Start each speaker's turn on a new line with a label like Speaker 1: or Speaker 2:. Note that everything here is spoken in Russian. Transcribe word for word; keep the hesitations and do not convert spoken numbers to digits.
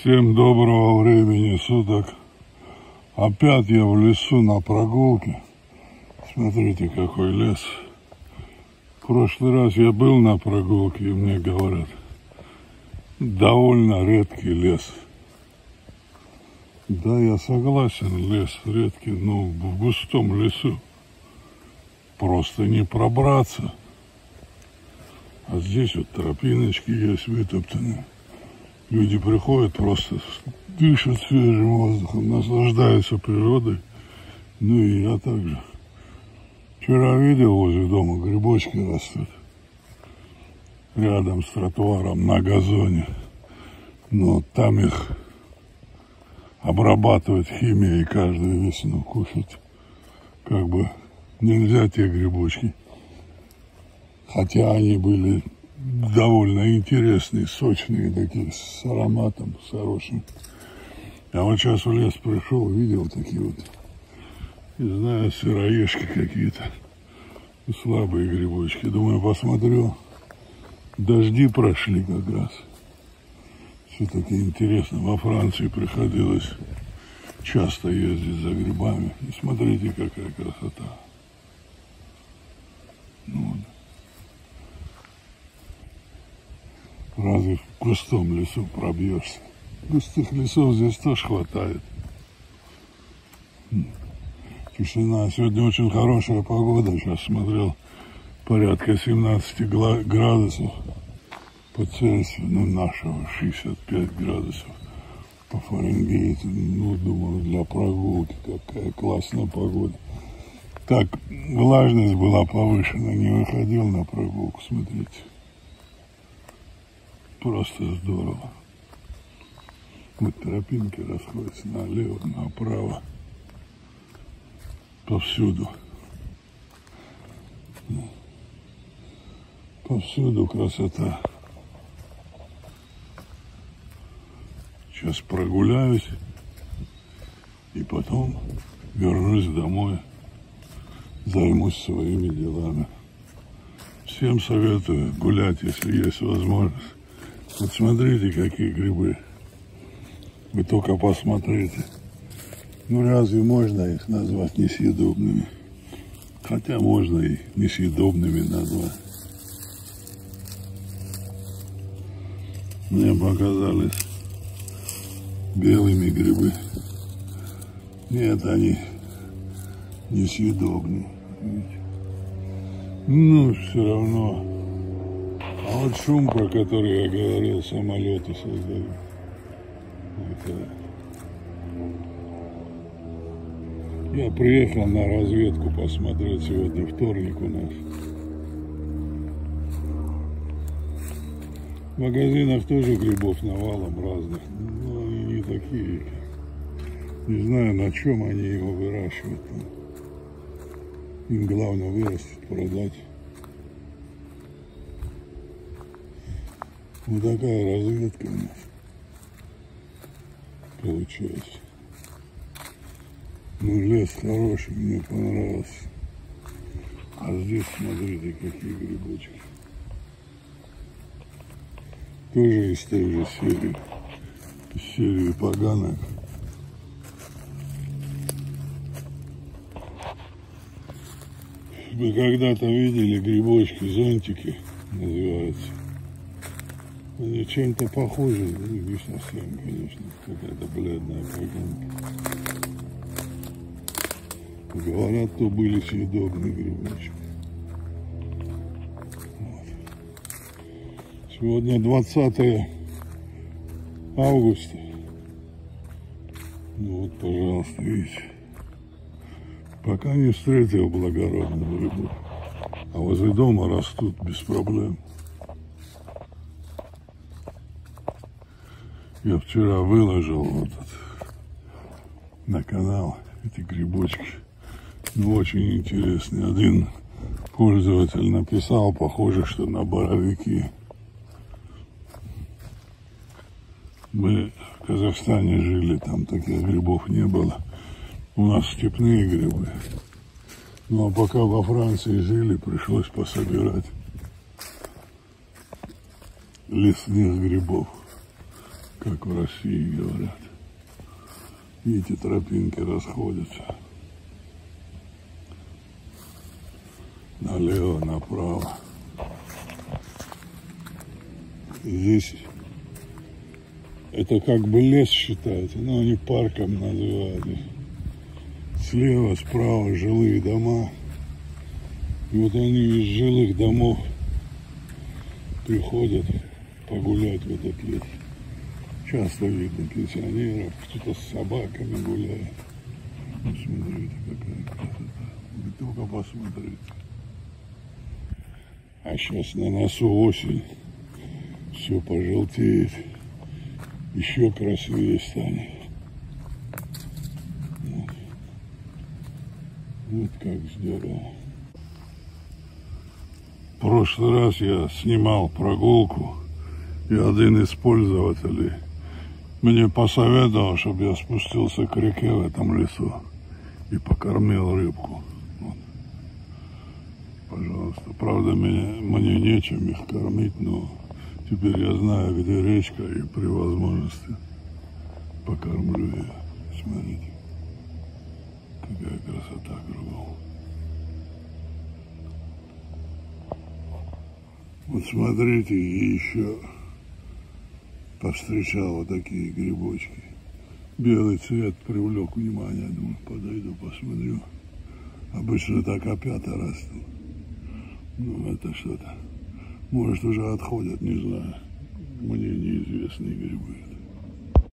Speaker 1: Всем доброго времени суток. Опять я в лесу на прогулке. Смотрите, какой лес. В прошлый раз я был на прогулке, и мне говорят, довольно редкий лес. Да, я согласен, лес редкий, но в густом лесу просто не пробраться. А здесь вот тропиночки есть вытоптанные. Люди приходят, просто дышат свежим воздухом, наслаждаются природой. Ну и я также. Вчера видел возле дома грибочки растут. Рядом с тротуаром на газоне. Но там их обрабатывают химией каждую весну, кушать. Как бы нельзя те грибочки. Хотя они были довольно интересные, сочные такие, с ароматом, с хорошим. Я вот сейчас в лес пришел, видел такие вот, не знаю, сыроежки какие-то, слабые грибочки. Думаю, посмотрю, дожди прошли как раз. Все-таки интересно, во Франции приходилось часто ездить за грибами. И смотрите, какая красота. Ну, вот. Разве в густом лесу пробьешься? Густых лесов здесь тоже хватает. Тишина. Сегодня очень хорошая погода. Сейчас смотрел, порядка семнадцати градусов по Цельсию. Ну, нашего шестьдесят пять градусов по Фаренгейту. Ну, думаю, для прогулки какая классная погода. Так, влажность была повышена. Не выходил на прогулку, смотрите. Просто здорово. Вот тропинки расходятся налево, направо. Повсюду. Повсюду красота. Сейчас прогуляюсь. И потом вернусь домой. Займусь своими делами. Всем советую гулять, если есть возможность. Вот смотрите, какие грибы. Вы только посмотрите. Ну, разве можно их назвать несъедобными? Хотя можно и несъедобными назвать. Мне показались белыми грибы. Нет, они несъедобные. Ну, все равно. А вот шум, про который я говорил, самолеты создали. Это... Я приехал на разведку посмотреть, сегодня вторник у нас. В магазинах тоже грибов навалом разных, но они не такие. Не знаю, на чем они его выращивают. Им главное вырастить, продать. Вот такая разведка у нас получается. Ну, лес хороший, мне понравился. А здесь, смотрите, какие грибочки. Тоже из той же серии. Из серии поганок. Вы когда-то видели грибочки, зонтики называются. Они чем-то похожи, не совсем, конечно, какая-то бледная поганка. Говорят, то были съедобные грибочки. Вот. Сегодня двадцатое августа. Ну вот, пожалуйста, видите. Пока не встретил благородных грибов. А возле дома растут без проблем. Я вчера выложил вот этот, на канал эти грибочки. Ну, очень интересный. Один пользователь написал, похоже, что на боровики. Мы в Казахстане жили, там таких грибов не было. У нас степные грибы. Ну, а пока во Франции жили, пришлось пособирать лесных грибов. как в России говорят. Видите, тропинки расходятся. Налево, направо. И здесь это как бы лес считается, но они парком называют. Слева, справа жилые дома. И вот они из жилых домов приходят погулять в этот лес. Часто видно пенсионеров, кто-то с собаками гуляет. Ну, смотрите, какая красота. Вы только посмотрите. А сейчас на носу осень. Все пожелтеет. Еще красивее станет. Вот, вот как здорово. В прошлый раз я снимал прогулку, и один из пользователей мне посоветовал, чтобы я спустился к реке в этом лесу и покормил рыбку. Вот. Пожалуйста. Правда, мне, мне нечем их кормить, но теперь я знаю, где речка, и при возможности покормлю ее. Смотрите, какая красота кругом. Вот смотрите, и еще повстречал вот такие грибочки. Белый цвет привлек внимание, думаю, подойду, посмотрю. Обычно так опята растут. Ну, это что-то. Может, уже отходят, не знаю. Мне неизвестные грибы.